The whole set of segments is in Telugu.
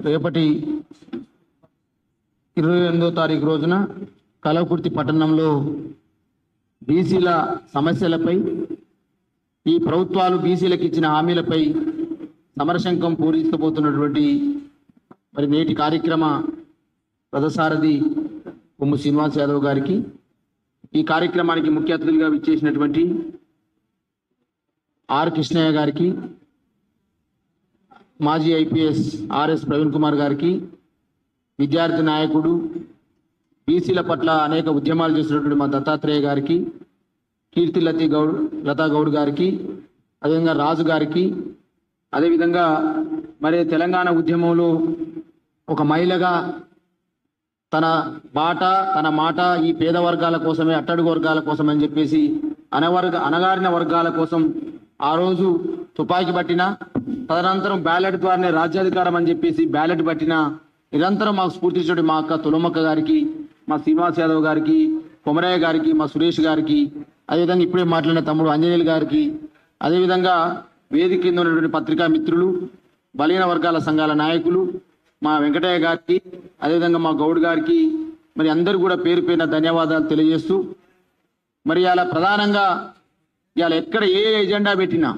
రేపటి 28వ తారీఖు రోజున కలవకుర్తి పట్టణంలో బీసీల సమస్యలపై ఈ ప్రభుత్వాలు బీసీలకు ఇచ్చిన హామీలపై సమరశంకం పూరించబోతున్నటువంటి మరి నేటి కార్యక్రమ రథసారథి కొమ్ము శ్రీనివాస్ యాదవ్ గారికి, ఈ కార్యక్రమానికి ముఖ్య అతిథులుగా విచ్చేసినటువంటి ఆర్ కృష్ణయ్య గారికి, మాజీ ఐపీఎస్ ఆర్ఎస్ ప్రవీణ్ కుమార్ గారికి, విద్యార్థి నాయకుడు బీసీల పట్ల అనేక ఉద్యమాలు చేసినటువంటి మా దత్తాత్రేయ గారికి, కీర్తి లతా గౌడ్ గారికి, అదేవిధంగా రాజు గారికి, అదేవిధంగా మరి తెలంగాణ ఉద్యమంలో ఒక మహిళగా తన మాట ఈ పేద వర్గాల కోసమే, అట్టడుగు వర్గాల కోసం అని చెప్పేసి అణగారిన వర్గాల కోసం ఆ రోజు తుపాకీ పట్టిన, తదనంతరం బ్యాలెట్ ద్వారానే రాజ్యాధికారం అని చెప్పేసి బ్యాలెట్ పట్టిన, నిరంతరం మాకు స్ఫూర్తి ఇచ్చేటి మా అక్క తులమక్క గారికి, మా శ్రీనివాస్ యాదవ్ గారికి, కొమరయ్య గారికి, మా సురేష్ గారికి, అదేవిధంగా ఇప్పుడే మాట్లాడిన తమ్ముడు అంజనేయులు గారికి, అదేవిధంగా వేదిక కింద ఉన్నటువంటి పత్రికా మిత్రులు, బలహీన వర్గాల సంఘాల నాయకులు, మా వెంకటయ్య గారికి, అదేవిధంగా మా గౌడ్ గారికి, మరి అందరూ కూడా పేరు పేరున ధన్యవాదాలు తెలియజేస్తూ, మరి ఇలా ప్రధానంగా ఇవాళ ఎక్కడ ఏ ఎజెండా పెట్టినా,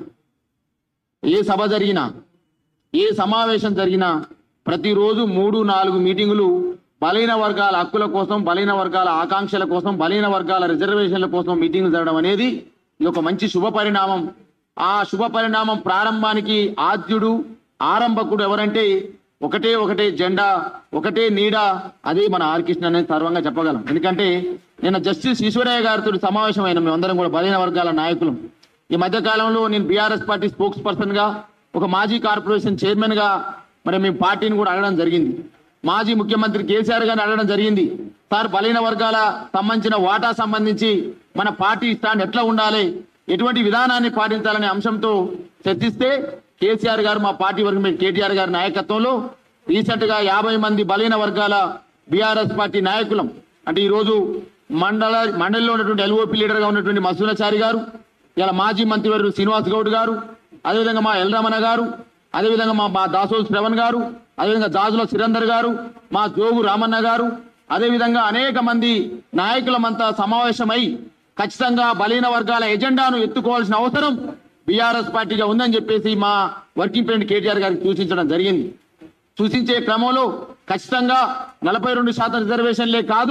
ఏ సభ జరిగినా, ఏ సమావేశం జరిగినా ప్రతిరోజు 3-4 మీటింగులు బలహీన వర్గాల హక్కుల కోసం, బలహీన వర్గాల ఆకాంక్షల కోసం, బలహీన వర్గాల రిజర్వేషన్ల కోసం మీటింగ్లు జరగడం అనేది ఇది ఒక మంచి శుభ పరిణామం. ఆ శుభ పరిణామం ప్రారంభానికి ఆద్యుడు, ఆరంభకుడు ఎవరంటే ఒకటే జెండా, ఒకటే నీడ, అదే మన ఆర్ కృష్ణ అనేది సర్వంగా చెప్పగలం. ఎందుకంటే నేను జస్టిస్ ఈశ్వరయ్య గారితో సమావేశం అయినా, మేమందరం కూడా బలహీన వర్గాల నాయకులు. ఈ మధ్యకాలంలో నేను బీఆర్ఎస్ పార్టీ స్పోక్స్ పర్సన్ గా, ఒక మాజీ కార్పొరేషన్ చైర్మన్ గా మరి మేము పార్టీని కూడా అడగడం జరిగింది. మాజీ ముఖ్యమంత్రి కేసీఆర్ గారిని అడగడం జరిగింది, సార్ బలహీన వర్గాల సంబంధించిన వాటా సంబంధించి మన పార్టీ స్టాండ్ ఎట్లా ఉండాలి, ఎటువంటి విధానాన్ని పాటించాలనే అంశంతో చర్చిస్తే కేసీఆర్ గారు, మా పార్టీ వర్గం కేటీఆర్ గారి నాయకత్వంలో రీసెంట్ గా 50 మంది బలహీన వర్గాల బీఆర్ఎస్ పార్టీ నాయకులం, అంటే ఈరోజు మండలిలో ఉన్నటువంటి ఎల్ఓపీ లీడర్ గా ఉన్నటువంటి మసూనాచారి గారు, ఇలా మాజీ మంత్రివర్యులు శ్రీనివాస్ గౌడ్ గారు, అదేవిధంగా మా ఎల్ రమణ గారు, అదేవిధంగా మా దాసోల్ శ్రవణ్ గారు, అదేవిధంగా జాజుల సురేందర్ గారు, మా జోగు రామన్న గారు, అదేవిధంగా అనేక మంది నాయకులమంతా సమావేశమై ఖచ్చితంగా బలహీన వర్గాల ఎజెండాను ఎత్తుకోవాల్సిన అవసరం బీఆర్ఎస్ పార్టీగా ఉందని చెప్పేసి మా వర్కింగ్ ప్రెసిడెంట్ కేటీఆర్ గారికి సూచించడం జరిగింది. సూచించే క్రమంలో ఖచ్చితంగా 42% రిజర్వేషన్లే కాదు,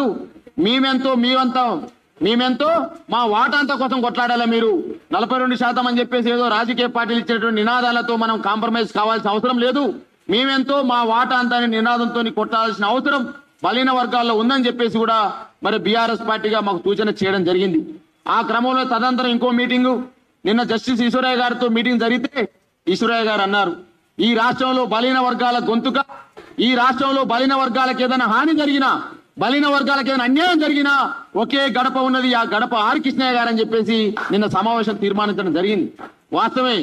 మేమెంతో మా వాటాంత కోసం కొట్లాడాలా, మీరు 42% అని చెప్పేసి ఏదో రాజకీయ పార్టీలు ఇచ్చేటువంటి నినాదాలతో మనం కాంప్రమైజ్ కావాల్సిన అవసరం లేదు, మేమెంతో మా వాటాంతాన్ని నినాదంతో కొట్టాల్సిన అవసరం బలహీన వర్గాల్లో ఉందని చెప్పేసి కూడా మరి బీఆర్ఎస్ పార్టీగా మాకు సూచన చేయడం జరిగింది. ఆ క్రమంలో తదనంతరం ఇంకో మీటింగు, నిన్న జస్టిస్ ఈశ్వరయ్య గారితో మీటింగ్ జరిగితే ఈశ్వరయ్య గారు అన్నారు, ఈ రాష్ట్రంలో బలహీన వర్గాల గొంతుక, ఈ రాష్ట్రంలో బలహీన వర్గాలకు ఏదైనా హాని జరిగినా, బలహీన వర్గాలకు ఏదైనా అన్యాయం జరిగినా ఒకే గడప ఉన్నది, ఆ గడప ఆర్ కృష్ణయ్య గారు అని చెప్పేసి నిన్న సమావేశం తీర్మానించడం జరిగింది. వాస్తవమే,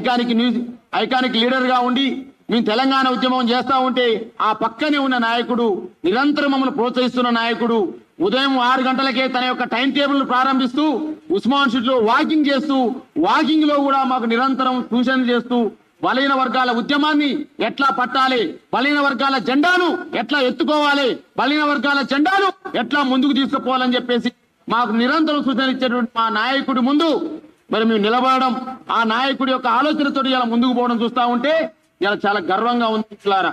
ఐకానిక్ లీడర్ గా ఉండి మేము తెలంగాణ ఉద్యమం చేస్తా ఉంటే ఆ పక్కనే ఉన్న నాయకుడు, నిరంతరం మమ్మల్ని ప్రోత్సహిస్తున్న నాయకుడు, ఉదయం 6 గంటలకే తన యొక్క టైం టేబుల్ ప్రారంభిస్తూ ఉస్మాన్ షీట్ లో వాకింగ్ చేస్తూ, వాకింగ్ లో కూడా మాకు నిరంతరం సూచనలు చేస్తూ బలహీన వర్గాల ఉద్యమాన్ని ఎట్లా పట్టాలి, బలహీన వర్గాల జెండాను ఎట్లా ఎత్తుకోవాలి, బలహీన వర్గాల జెండాను ఎట్లా ముందుకు తీసుకుపోవాలని చెప్పేసి మాకు నిరంతరం సూచనలు ఇచ్చేటువంటి మా నాయకుడి ముందు మరి మేము నిలబడడం, ఆ నాయకుడి యొక్క ఆలోచనతో ఇలా ముందుకు పోవడం చూస్తా ఉంటే ఇలా చాలా గర్వంగా ఉంది.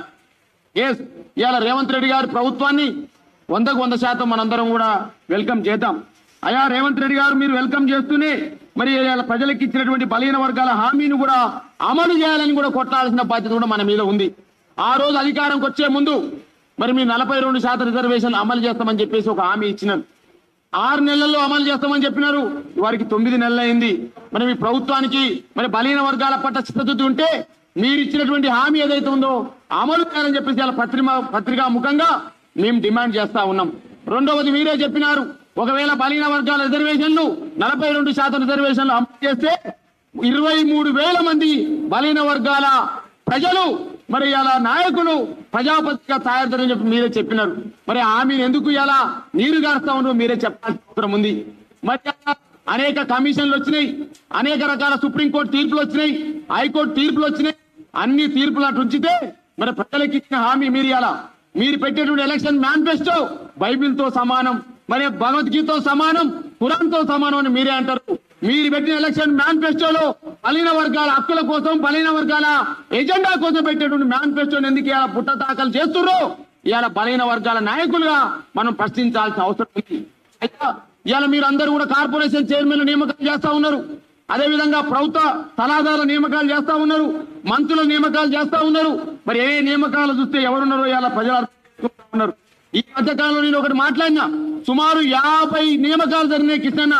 ఇవాళ రేవంత్ రెడ్డి గారి ప్రభుత్వాన్ని 100% మనందరం కూడా వెల్కమ్ చేద్దాం. అయ్యా రేవంత్ రెడ్డి గారు, మీరు వెల్కమ్ చేస్తూనే మరి ప్రజలకు ఇచ్చినటువంటి బలహీన వర్గాల హామీని కూడా అమలు చేయాలని కూడా కొట్టాల్సిన బాధ్యత కూడా మన మీద ఉంది. ఆ రోజు అధికారంకి వచ్చే ముందు మరి మీరు 42% రిజర్వేషన్ అమలు చేస్తామని చెప్పేసి ఒక హామీ ఇచ్చినారు. 6 నెలల్లో అమలు చేస్తామని చెప్పినారు, వారికి 9 నెలలు అయింది. మరి మీ ప్రభుత్వానికి మరి బలహీన వర్గాల పట్ల చిత్తశుద్ధి ఉంటే మీరు ఇచ్చినటువంటి హామీ ఏదైతే ఉందో అమలు చేయాలని చెప్పేసి ఇలా పత్రికా ముఖంగా మేము డిమాండ్ చేస్తా ఉన్నాం. రెండవది, మీరే చెప్పినారు, ఒకవేళ బలహీన వర్గాల రిజర్వేషన్లు 42% రిజర్వేషన్లు అమలు చేస్తే 23,000 మంది బలహీన వర్గాల ప్రజలు మరి ఇలా నాయకులు ప్రజాపతిగా తయారని చెప్పి మీరే చెప్పినారు. మరి హామీని ఎందుకు ఇలా నీరు గారుస్తా ఉన్నారో మీరే చెప్పాల్సిన అవసరం ఉంది. మరి అనేక కమిషన్లు వచ్చినాయి, అనేక రకాల సుప్రీంకోర్టు తీర్పులు వచ్చినాయి, హైకోర్టు తీర్పులు వచ్చినాయి. అన్ని తీర్పులు అటు ఉంచితే మరి ప్రజలకు ఇచ్చిన హామీ మీరు ఇలా మీరు పెట్టేటువంటి ఎలక్షన్ మేనిఫెస్టో బైబిల్తో సమానం, మరి భగవద్గీతతో సమానం, ఖురాన్తో సమానం అని మీరే అంటారు. మీరు పెట్టిన ఎలక్షన్ మేనిఫెస్టోలో బలహీన వర్గాల హక్కుల కోసం, బలహీన వర్గాల ఎజెండా కోసం పెట్టేటువంటి మేనిఫెస్టోని ఎందుకు ఇలా పుట్ట దాఖలు చేస్తుర్రో ఇవాళ బలహీన వర్గాల నాయకులుగా మనం ప్రశ్నించాల్సిన అవసరం ఉంది. అయితే ఇవాళ మీరు అందరూ కూడా కార్పొరేషన్ చైర్మన్ నియామకాలు చేస్తా ఉన్నారు, అదేవిధంగా ప్రభుత్వ సలహాదారుల నియామకాలు చేస్తా ఉన్నారు, మంత్రుల నియామకాలు చేస్తా ఉన్నారు. మరి ఏ నియామకాలు చూస్తే ఎవరున్నారో ఇలా ప్రజలు అర్థం ఉన్నారు. ఈ మధ్యకాలంలో నేను ఒకటి మాట్లాడినా, సుమారు 50 నియామకాలు జరిగినాయి కృష్ణన్న.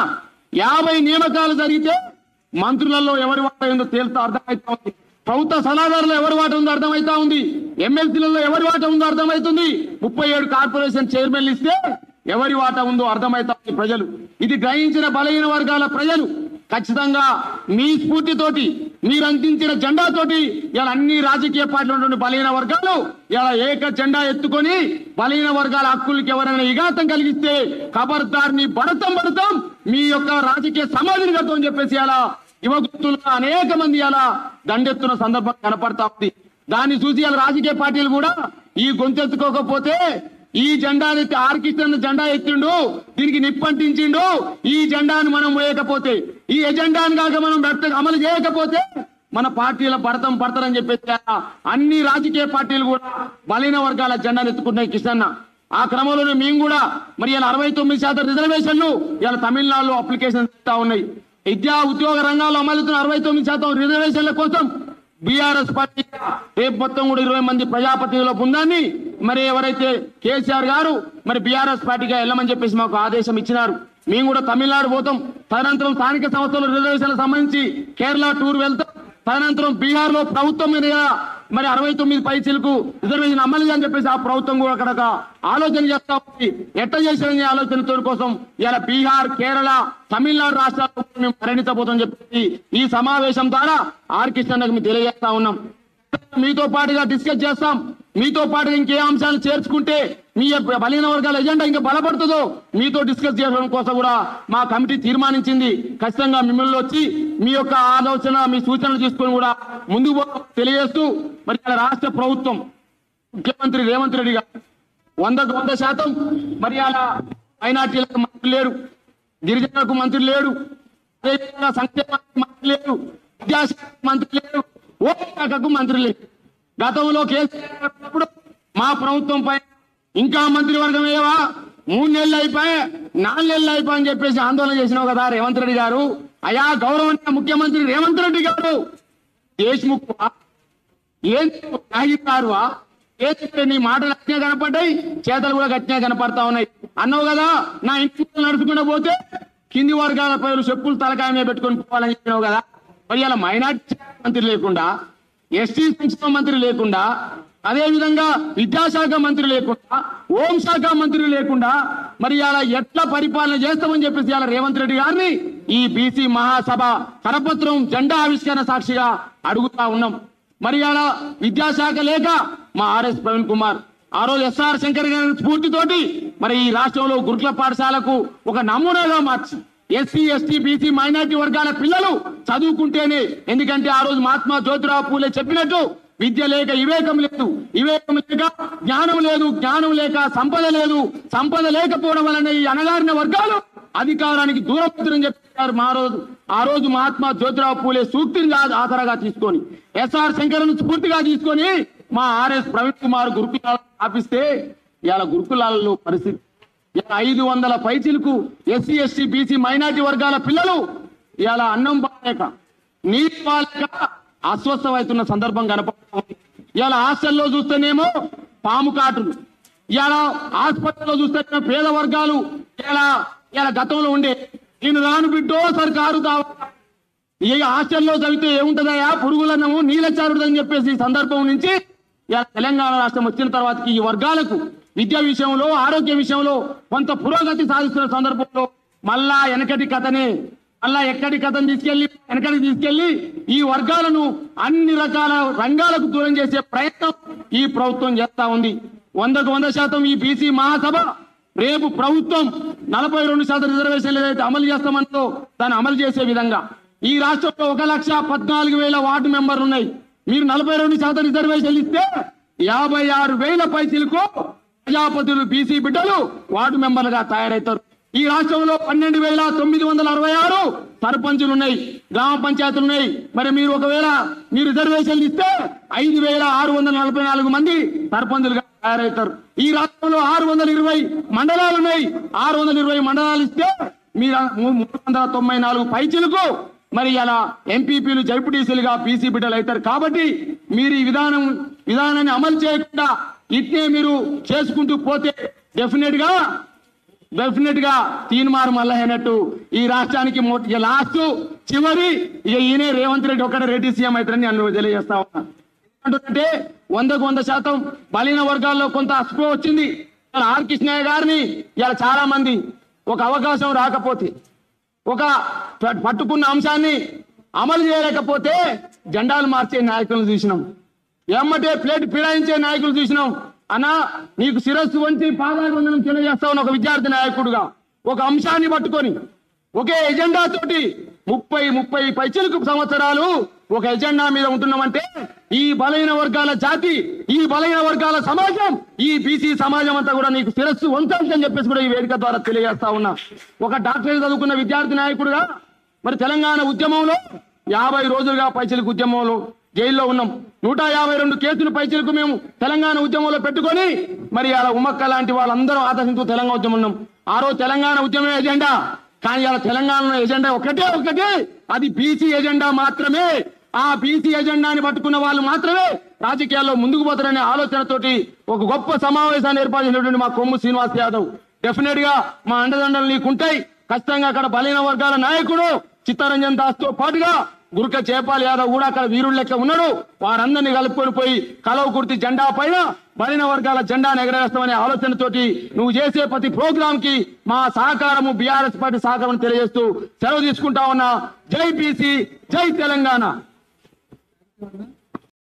50 నియామకాలు జరిగితే మంత్రులలో ఎవరి వాటా ఉందో తేల్తా అర్థమవుతా ఉంది, ప్రభుత్వ సలహాదారులు ఎవరి వాటా ఉందో అర్థమవుతా ఉంది, ఎమ్మెల్సీలలో ఎవరి వాటా ఉందో అర్థమవుతుంది, 37 కార్పొరేషన్ చైర్మన్లు ఇస్తే ఎవరి వాటా ఉందో అర్థమవుతా ఉంది ప్రజలు. ఇది గ్రహించిన బలహీన వర్గాల ప్రజలు ఖచ్చితంగా మీ స్ఫూర్తితోటి, మీరు అందించిన జెండాతోటి ఇలా అన్ని రాజకీయ పార్టీలు ఉన్నటువంటి బలహీన వర్గాలు ఇలా ఏక జెండా ఎత్తుకొని బలహీన వర్గాల హక్కులకి ఎవరైనా విఘాతం కలిగిస్తే ఖబర్దార్ని పడతాం మీ యొక్క రాజకీయ సమాధిని కడతాం అని చెప్పేసి అలా యువకులుగా అనేక మంది అలా దండెత్తున్న సందర్భం కనపడతా ఉంది. దాన్ని చూసి ఇలా రాజకీయ పార్టీలు కూడా ఈ గొంతెత్తుకోకపోతే ఈ జెండాని ఆర్కిస్ట్రన్ జెండా ఎత్తిండు, దీనికి నిప్పంటించిండు, ఈ జెండాను మనం వేయకపోతే, ఈ ఎజెండాను కాక మనం అమలు చేయకపోతే మన పార్టీల పడతారని చెప్పేసి అన్ని రాజకీయ పార్టీలు కూడా బలహీన వర్గాల జెండాను ఎత్తుకుంటున్నాయి కృష్ణన్న. ఆ క్రమంలోనే మేము కూడా మరి ఇలా 69% రిజర్వేషన్లు ఇలా తమిళనాడులో అప్లికేషన్ ఇస్తా ఉన్నాయి. విద్యా ఉద్యోగ రంగాల్లో అమలుతున్న 69% రిజర్వేషన్ల కోసం బీఆర్ఎస్ పార్టీ రేపు మొత్తం కూడా 20 మంది ప్రజాప్రతినిధుల బృందాన్ని మరి ఎవరైతే కేసీఆర్ గారు మరి బీఆర్ఎస్ పార్టీగా వెళ్ళమని చెప్పేసి మాకు ఆదేశం ఇచ్చినారు. మేము కూడా తమిళనాడు పోతాం, తదనంతరం స్థానిక సంస్థల రిజర్వేషన్లకు సంబంధించి కేరళ టూర్ వెళ్తాం, తదనంతరం బీహార్ లో ప్రభుత్వం మీద మరి 69 పైసలకు రిజర్వేషన్ అమలు అని చెప్పేసి ఆ ప్రభుత్వం కూడా అక్కడ ఆలోచన చేస్తా ఉంది. ఎట్లా చేసిన ఆలోచన కోసం ఇలా బీహార్, కేరళ, తమిళనాడు రాష్ట్రాల్లో మేము పరిణితపోతామని చెప్పేసి ఈ సమావేశం ద్వారా ఆర్ కృష్ణన్నకు మేము తెలియజేస్తా ఉన్నాం. మీతో పాటుగా డిస్కస్ చేస్తాం, మీతో పాటుగా ఇంకే అంశాలు చేర్చుకుంటే మీ బలహీన వర్గాల ఎజెండా ఇంకా బలపడుతుందో మీతో డిస్కస్ చేయడం కోసం కూడా మా కమిటీ తీర్మానించింది. ఖచ్చితంగా మిమ్మల్ని వచ్చి మీ యొక్క ఆలోచన, మీ సూచనలు తీసుకొని కూడా ముందుకు తెలియజేస్తూ మరి రాష్ట్ర ప్రభుత్వం ముఖ్యమంత్రి రేవంత్ రెడ్డి గారు 100% మరి అలా మైనార్టీలకు మంత్రి లేడు, గిరిజనులకు మంత్రి లేడు, అదేవిధంగా సంక్షేమ మంత్రి లేడు, విద్యాశాఖ మంత్రి లేడు, శాఖకు మంత్రి లేదు. గతంలో కేసీఆర్ మా ప్రభుత్వం పై ఇంకా మంత్రివర్గం ఏవా 3 నెలలు అయిపోయి 4 నెలలు అయిపోయి అని చెప్పేసి ఆందోళన చేసినావు కదా రేవంత్ రెడ్డి గారు. అయా గౌరవనీయ ముఖ్యమంత్రి రేవంత్ రెడ్డి గారు, దేశ్ముఖ్ ఏం తాగిస్తారువా? నీ మాటలు గట్టిగా కనపడ్డాయి, చేతలు కూడా గట్టిగా కనపడతా ఉన్నాయి. అన్నావు కదా నా ఇంటి నడుచుకుంటూ పోతే కింది వర్గాల పేరు చెప్పులు తలకాయ మీద పెట్టుకొని పోవాలని చెప్పినావు కదా. మరి ఇలా మైనార్టీ మంత్రి లేకుండా, ఎస్టీ సంక్షేమ మంత్రి లేకుండా, అదేవిధంగా విద్యాశాఖ మంత్రి లేకుండా, హోంశాఖ మంత్రి లేకుండా మరి అలా ఎట్లా పరిపాలన చేస్తామని చెప్పేసి ఇలా రేవంత్ రెడ్డి గారిని ఈ బీసీ మహాసభ కరపత్రం జెండా ఆవిష్కరణ సాక్షిగా అడుగుతా ఉన్నాం. మరి అలా విద్యాశాఖ లేక మా ఆర్ఎస్ ప్రవీణ్ కుమార్ ఆ రోజు ఎస్ఆర్ శంకర్ గారి స్ఫూర్తితోటి మరి ఈ రాష్ట్రంలో గురుకుల పాఠశాలకు ఒక నమూనాగా మార్చి ఎస్సీ, ఎస్టీ, బీసీ, మైనార్టీ వర్గాల పిల్లలు చదువుకుంటేనే, ఎందుకంటే ఆ రోజు మహాత్మా జ్యోతిరావు పూలే చెప్పినట్టు విద్య లేక వివేకం లేదు, వివేకం లేక జ్ఞానం లేదు, జ్ఞానం లేక సంపద లేదు, సంపద లేకపోవడం వలన ఈ అణగారిన వర్గాలు అధికారానికి దూరం చెప్పారు. ఆ రోజు మహాత్మా జ్యోతిరావు పూలే సూక్తిని ఆధారంగా తీసుకొని, ఎస్ఆర్ శంకర్ను స్ఫూర్తిగా తీసుకొని మా ఆర్ఎస్ ప్రవీణ్ కుమార్ గురుకులాలను స్థాపిస్తే ఇవాళ గురుకులాలలో పరిస్థితి 500 పైచీలకు ఎస్సీ, ఎస్టీ, బీసీ, మైనార్టీ వర్గాల పిల్లలు ఇవాళ అన్నం బాలేక, నీటి బాలేక అస్వస్థమవుతున్న సందర్భం కనపడుతుంది. ఇవాళ హాస్టల్లో చూస్తేనేమో పాము కాటులు, ఇవాళ ఆసుపత్రిలో చూస్తే పేద వర్గాలు ఇలా గతంలో ఉండే నేను రాను బిడ్డో సర్కారు ఈ హాస్టల్లో చదివితే ఏముంటుందయా పురుగులన్నము నీలచారుడని చెప్పేసి ఈ సందర్భం నుంచి ఇలా తెలంగాణ రాష్ట్రం వచ్చిన తర్వాత ఈ వర్గాలకు విద్య విషయంలో, ఆరోగ్య విషయంలో కొంత పురోగతి సాధిస్తున్న సందర్భంలో మళ్ళా ఎక్కడి కథను వెనకడికి తీసుకెళ్లి ఈ వర్గాలను అన్ని రకాల రంగాలకు దూరం చేసే ప్రయత్నం ఈ ప్రభుత్వం చేస్తా ఉంది. 100% ఈ బీసీ మహాసభ రేపు ప్రభుత్వం 42% రిజర్వేషన్లు ఏదైతే అమలు చేస్తామంటో దాన్ని అమలు చేసే విధంగా ఈ రాష్ట్రంలో 1,14,000 వార్డు మెంబర్లు ఉన్నాయి. మీరు 42% రిజర్వేషన్లు ఇస్తే 56,000 పైసలకు ప్రజాపతులు బీసీ బిడ్డలు వార్డు మెంబర్లుగా తయారవుతారు. ఈ రాష్ట్రంలో 12,966 సర్పంచులు ఉన్నాయి, గ్రామ పంచాయతీలు ఉన్నాయి. మరి మీరు ఒకవేళ మీరు రిజర్వేషన్లు ఇస్తే 5,644 మంది సర్పంచులుగా తయారవుతారు. ఈ రాష్ట్రంలో 620 మండలాలు ఉన్నాయి. 620 మండలాలు ఇస్తే మీరు 394 పైచిలకు మరి అలా ఎంపీపీలు జడ్పీటీసీలుగా బీసీ బిడ్డలు అవుతారు. కాబట్టి మీరు ఈ విధానాన్ని అమలు చేయకుండా ఇట్నే మీరు చేసుకుంటూ పోతే డెఫినెట్ గా తీన్మార్ మల్లయ్యనట్టు ఈ రాష్ట్రానికి లాస్ట్ చివరి ఈయనే రేవంత్ రెడ్డి ఒక్కడే రెడ్డి సీఎం అవుతారని నేను తెలియజేస్తా ఉన్నా. ఎందుకంటే 100% బలహీన వర్గాల్లో కొంత అస్పృహ వచ్చింది. ఆర్ కృష్ణయ్య గారిని ఇలా చాలా మంది ఒక అవకాశం రాకపోతే, ఒక పట్టుకున్న అంశాన్ని అమలు చేయలేకపోతే జెండాలు మార్చే నాయకులను చూసినాం, ఎమ్మటే ప్లేట్ ఫిరాయించే నాయకులు చూసినాం. అన్నా నీకు శిరస్సు వంచి పాదాభివందనం తెలియజేస్తా ఉన్న ఒక విద్యార్థి నాయకుడుగా ఒక అంశాన్ని పట్టుకొని ఒకే ఎజెండా తోటి 30 పైచిలకు సంవత్సరాలు ఒక ఎజెండా మీద ఉంటున్నామంటే ఈ బలహీన వర్గాల జాతి, ఈ బలహీన వర్గాల సమాజం, ఈ బీసీ సమాజం అంతా కూడా నీకు శిరస్సు వంచాలని చెప్పేసి కూడా ఈ వేదిక ద్వారా తెలియజేస్తా ఉన్నా. ఒక డాక్టరేట్ చదువుకున్న విద్యార్థి నాయకుడుగా మరి తెలంగాణ ఉద్యమంలో 50 రోజులుగా పైచిలకు ఉద్యమంలో జైల్లో ఉన్నాం. 152 కేసులు పైచిలకు మేము తెలంగాణ ఉద్యమంలో పెట్టుకొని మరి అలా ఉమ్మక్క లాంటి వాళ్ళందరూ ఆదర్శించు తెలంగాణ ఉద్యమం ఉన్నాం. ఆ రోజు తెలంగాణ ఉద్యమం ఎజెండా, కానీ అలా తెలంగాణ ఎజెండా ఒకటే, అది బీసీ ఎజెండా మాత్రమే. ఆ బీసీ ఎజెండాని పట్టుకున్న వాళ్ళు మాత్రమే రాజకీయాల్లో ముందుకు పోతారనే ఆలోచనతోటి ఒక గొప్ప సమావేశాన్ని ఏర్పాటు చేసినటువంటి మా కొమ్ము శ్రీనివాస్ యాదవ్ డెఫినెట్ గా మా అండదండలు నీకుంటాయి. ఖచ్చితంగా అక్కడ బలహీన వర్గాల నాయకుడు చిత్తరంజన్ దాస్ తో పాటుగా గురుక చేపాల్ యాదవ్ కూడా అక్కడ వీరుడు లెక్క ఉన్నాడు. వారందరినీ కలుపుకొని పోయి కలవ కుర్తి జెండా పైన బలహీన వర్గాల జెండాను ఎగరేస్తామనే ఆలోచనతోటి నువ్వు చేసే ప్రతి ప్రోగ్రామ్ కి మా సహకారము, బీఆర్ఎస్ పార్టీ సహకారం తెలియజేస్తూ సెలవు తీసుకుంటా ఉన్నా. జై బీసీ, జై తెలంగాణ.